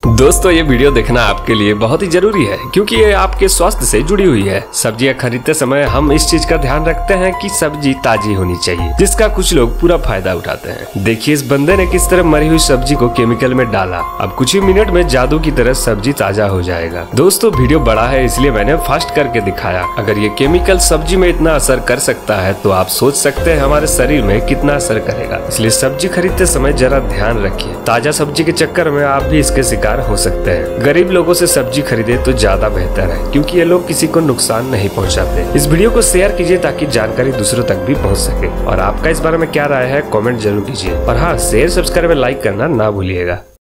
दोस्तों ये वीडियो देखना आपके लिए बहुत ही जरूरी है क्योंकि ये आपके स्वास्थ्य से जुड़ी हुई है। सब्जियां खरीदते समय हम इस चीज का ध्यान रखते हैं कि सब्जी ताजी होनी चाहिए, जिसका कुछ लोग पूरा फायदा उठाते हैं। देखिए इस बंदे ने किस तरह मरी हुई सब्जी को केमिकल में डाला। अब कुछ ही मिनट में जादू की तरह सब्जी ताजा हो जाएगा। दोस्तों वीडियो बड़ा है इसलिए मैंने फास्ट करके दिखाया। अगर ये केमिकल सब्जी में इतना असर कर सकता है तो आप सोच सकते हैं हमारे शरीर में कितना असर करेगा। इसलिए सब्जी खरीदते समय जरा ध्यान रखिए। ताजा सब्जी के चक्कर में आप भी इसके शिकार हो सकते हैं। गरीब लोगों से सब्जी खरीदे तो ज्यादा बेहतर है क्योंकि ये लोग किसी को नुकसान नहीं पहुंचाते। इस वीडियो को शेयर कीजिए ताकि जानकारी दूसरों तक भी पहुंच सके। और आपका इस बारे में क्या राय है कमेंट जरूर कीजिए। और हाँ शेयर सब्सक्राइब लाइक करना ना भूलिएगा।